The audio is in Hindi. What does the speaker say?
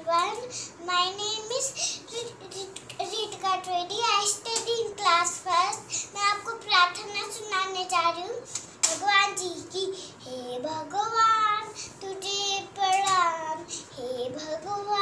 everyone. My name is Ritika Trivedi. I study in class first. मैं आपको प्रार्थना सुनाने जा रही हूँ भगवान जी की। हे भगवान तुझे प्रणाम, हे भगवान